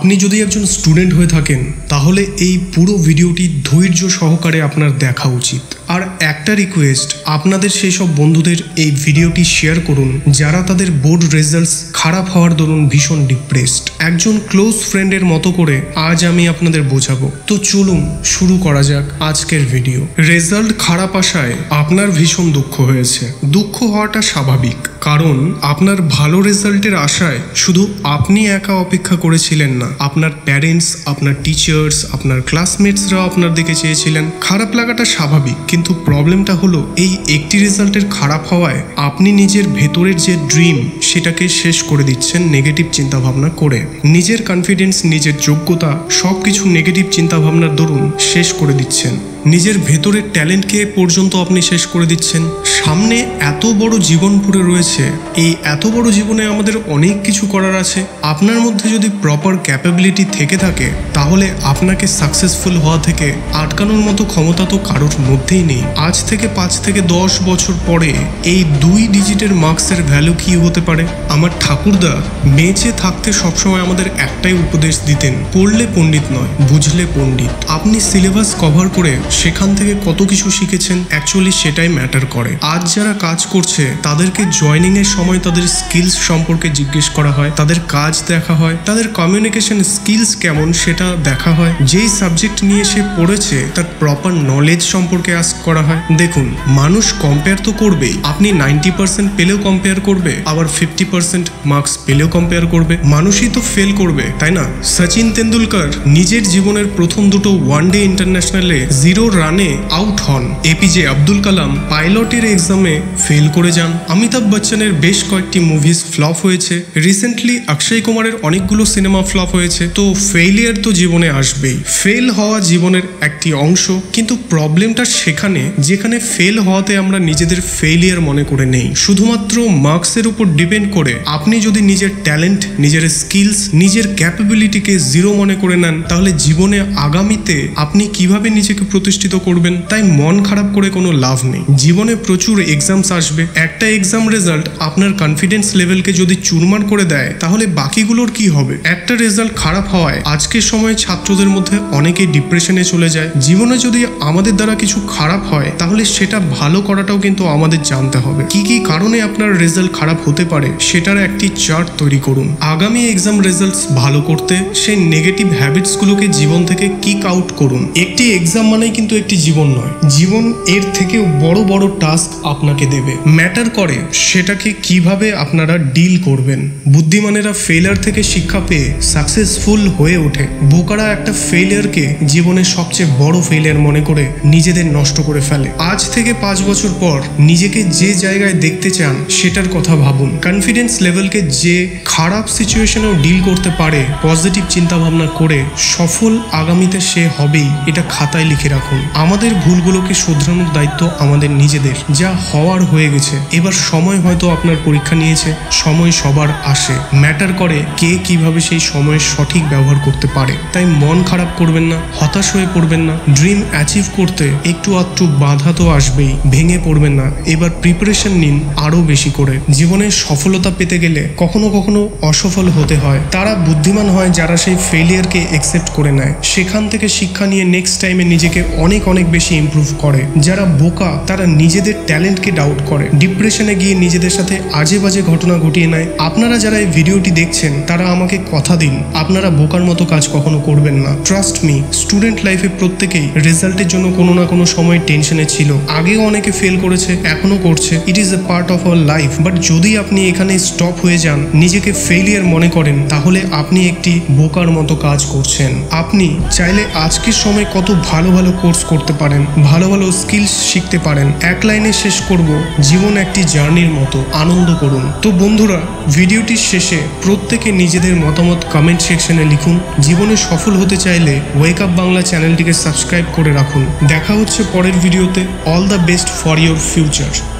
আপনি যদি একজন স্টুডেন্ট হয়ে থাকেন তাহলে এই পুরো ভিডিওটি ধৈর্য সহকারে আপনার দেখা উচিত। আর একটা রিকোয়েস্ট, আপনাদের সেই সব বন্ধুদের এই ভিডিওটি শেয়ার করুন যারা তাদের বোর্ড রেজাল্টস খারাপ হওয়ার দরুন ভীষণ ডিপ্রেসড। একজন ক্লোজ ফ্রেন্ডের মতো করে আজ আমি আপনাদের বোঝাবো। তো চলুন শুরু করা যাক আজকের ভিডিও। রেজাল্ট খারাপ আসায় আপনার ভীষণ দুঃখ হয়েছে। দুঃখ হওয়াটা স্বাভাবিক, কারণ আপনার ভালো রেজাল্টের আশায় শুধু আপনি একা অপেক্ষা করেছিলেন না, আপনার প্যারেন্টস, আপনার টিচার্স, আপনার ক্লাসমেটসরাও আপনার দিকে চেয়েছিলেন। খারাপ লাগাটা স্বাভাবিক, কিন্তু প্রবলেমটা হলো এই একটি রেজাল্টের খারাপ হওয়ায় আপনি নিজের ভেতরের যে ড্রিম সেটাকে শেষ করে দিচ্ছেন নেগেটিভ চিন্তাভাবনা করে। নিজের কনফিডেন্স, নিজের যোগ্যতা সব কিছু নেগেটিভ চিন্তাভাবনার দরুন শেষ করে দিচ্ছেন। নিজের ভেতরের ট্যালেন্টকে পর্যন্ত আপনি শেষ করে দিচ্ছেন। সামনে এত বড় জীবন পড়ে রয়েছে, এই এত বড় জীবনে আমাদের অনেক কিছু করার আছে। আপনার মধ্যে যদি প্রপার ক্যাপাবিলিটি থেকে থাকে তাহলে আপনাকে সাকসেসফুল হওয়া থেকে আটকানোর মতো ক্ষমতা তো কারোর মধ্যেই নেই। আজ থেকে 5 থেকে 10 বছর পরে এই 2 ডিজিটের মার্কসের ভ্যালু কি হতে পারে? আমার ঠাকুরদা বেঁচে থাকতে সবসময় আমাদের একটাই উপদেশ দিতেন, পড়লে পণ্ডিত নয়, বুঝলে পণ্ডিত। আপনি সিলেবাস কভার করে সেখান থেকে কত কিছু শিখেছেন অ্যাকচুয়ালি সেটাই ম্যাটার করে। আজ যারা কাজ করছে তাদেরকে জয়নিং এর সময় তাদের স্কিলস সম্পর্কে জিজ্ঞেস করা হয়, তাদের কাজ দেখা হয়, তাদের কমিউনিকেশন স্কিলস কেমন সেটা দেখা হয়। যেই সাবজেক্ট নিয়ে সে পড়েছে তার প্রপার নলেজ সম্পর্কে আস্ক করা হয়। দেখুন, মানুষ কম্পেয়ার তো করবেই। আপনি 90% পেলেও কম্পেয়ার করবে, আবার 50% মার্কস পেলেও কম্পেয়ার করবে। মানুষই তো ফেল করবে, তাই না? সচিন তেন্ডুলকর নিজের জীবনের প্রথম দুটো ওয়ানডে ইন্টারন্যাশনালে 0 রানে আউট হন। এপিজে আব্দুল কালাম পাইলটের এক্সামে ফেল করে যান। অমিতাভ বচ্চনের বেশ কয়েকটি মুভিজ ফ্লপ হয়েছে। রিসেন্টলি অক্ষয় কুমারের অনেকগুলো সিনেমা ফ্লপ হয়েছে। তো ফেইলিয়ার তো জীবনে আসবেই, ফেল হওয়া জীবনের একটি অংশ। কিন্তু প্রবলেমটা সেখানে যেখানে ফেল হওয়াতে আমরা নিজেদের ফেইলিয়ার মনে করে নেই। শুধুমাত্র মার্কসের উপর ডিপেন্ড করে আপনি যদি নিজের ট্যালেন্ট, নিজের স্কিলস, নিজের ক্যাপাবিলিটিকে 0 মনে করে নেন তাহলে জীবনে আগামীতে আপনি কিভাবে নিজেকে প্রতিষ্ঠিত করবেন? তাই মন খারাপ করে কোনো লাভ নেই। জীবনে প্রচুর এক্সামস আসবে। একটা এক্সাম রেজাল্ট আপনার কনফিডেন্স লেভেলকে যদি চুরমার করে দেয় তাহলে বাকিগুলোর কি হবে? একটা রেজাল্ট খারাপ হওয়ায় আজকের সময়ে ছাত্রদের মধ্যে অনেকেই ডিপ্রেশনে চলে যায়। জীবনে যদি আমাদের দ্বারা কিছু খারাপ হয় তাহলে সেটা ভালো করাটাও কিন্তু আমাদের জানতে হবে। কি কি কারণে আপনার রেজাল্ট খারাপ হতে পারে সেটার একটি চার্ট তৈরি করুন। আগামী এক্সাম রেজাল্টস ভালো করতে সেই নেগেটিভ হ্যাবিটসগুলোকে জীবন থেকে কিক আউট করুন। একটি এক্সাম মানেই কিন্তু একটি জীবন নয়, জীবন এর থেকেও বড় বড় টাস্ক আপনাকে দেবে। ম্যাটার করে সেটাকে কিভাবে আপনারা ডিল করবেন। বুদ্ধিমানেরা ফেলিয়ার থেকে শিক্ষা পেয়ে সাকসেসফুল হয়ে ওঠে। বোকারা একটা ফেলিয়ারকে জীবনের সবচেয়ে বড় ফেলিয়ার মনে করে নিজেদের নষ্ট করে ফেলে। আজ থেকে 5 বছর পর নিজেকে যে জায়গায় দেখতে চান সেটার কথা ভাবুন। কনফিডেন্স লেভেলকে যে খারাপ সিচুয়েশনেও ডিল করতে পারে পজিটিভ চিন্তা ভাবনা করে সফল আগামীতে সে হবেই, এটা খাতায় লিখে রাখুন। আমাদের ভুলগুলোকে শোধরানোর দায়িত্ব আমাদের নিজেদের। যা হওয়ার হয়ে গেছে, এবার সময় হয়তো আপনার পরীক্ষা নিয়েছে। সময় সবার আসে, ম্যাটার করে কে কিভাবে সেই সময়ের সঠিক ব্যবহার করতে পারে। তাই মন খারাপ করবেন না, হতাশ হয়ে পড়বেন না। ড্রিম অ্যাচিভ করতে একটু আধটু বাধা তো আসবেই, ভেঙে পড়বেন না। এবার প্রিপারেশন নিন আরো বেশি করে। জীবনে সফলতা পেতে গেলে কখনো কখনো অসফল হতে হয়। তারা বুদ্ধিমান হয় যারা সেই ফেলিয়ারকে অ্যাকসেপ্ট করে নেয়, সেখান থেকে শিক্ষা নিয়ে নেক্সট টাইমে নিজেকে অনেক বেশি ইমপ্রুভ করে। যারা বোকা তারা নিজেদের ট্যালেন্টকে ডাউট করে, ডিপ্রেশনে গিয়ে নিজেদের সাথে আজে বাজে ঘটনা ঘটিয়ে নেয়। আপনারা যারা এই ভিডিওটি দেখছেন তারা আমাকে কথা দিন আপনারা বোকার মতো কাজ কখনো করবেন না। ট্রাস্ট মি, স্টুডেন্ট লাইফে প্রত্যেকেই রেজাল্টের জন্য কোনো না কোনো সময় টেনশনে ছিল। আগেও অনেকে ফেল করেছে, এখনো করছে। It is a part of our life. But যদি আপনি এখানে স্টপ হয়ে যান, নিজেকে ফেলিয়ার মনে করেন, তাহলে আপনি একটি বোকার মতো কাজ করছেন। আপনি চাইলে আজকের সময় কত ভালো ভালো কোর্স করতে পারেন, ভালো ভালো স্কিলস শিখতে পারেন। এক লাইনে শেষ করব, জীবন একটি জার্নির মতো, আনন্দ করুন। তো বন্ধুরা, ভিডিওটির শেষে প্রত্যেকে নিজেদের মতামত কমেন্ট সেকশনে লিখুন। জীবনে সফল হতে চাইলে ওয়েক আপ বাংলা চ্যানেলটিকে সাবস্ক্রাইব করে রাখুন। দেখা হচ্ছে পরের ভিডিওতে। All the best for your future.